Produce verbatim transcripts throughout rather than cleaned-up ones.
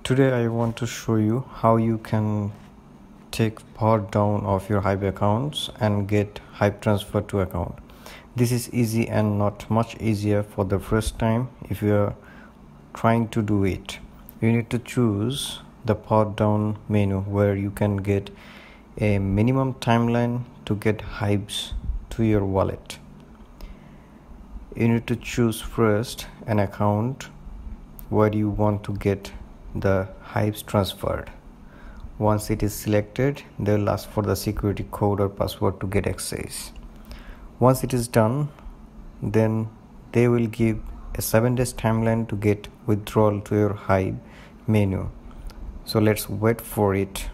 Today I want to show you how you can take power down of your Hive accounts and get Hive transfer to account. This is easy and not much easier for the first time. If you are trying to do it, you need to choose the power down menu where you can get a minimum timeline to get Hives to your wallet. You need to choose first an account where you want to get the Hives transferred. Once it is selected, they will ask for the security code or password to get access. Once it is done, then they will give a seven days timeline to get withdrawal to your Hive menu. So let's wait for it.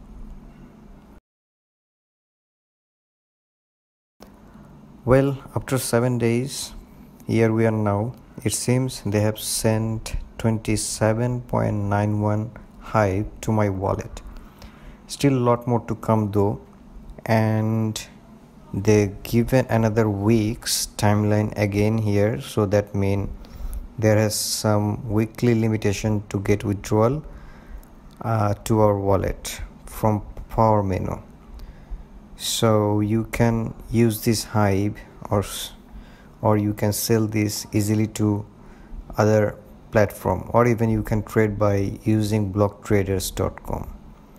Well, after seven days, here we are now. It seems they have sent twenty-seven point nine one Hive to my wallet. Still a lot more to come though, and they given another week's timeline again here, so that means there is some weekly limitation to get withdrawal uh, to our wallet from power menu. So you can use this Hive or or you can sell this easily to other platform, or even you can trade by using block traders dot com.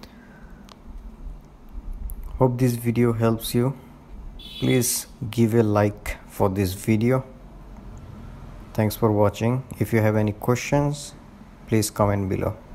Hope this video helps you. Please give a like for this video. Thanks for watching. If you have any questions, please comment below.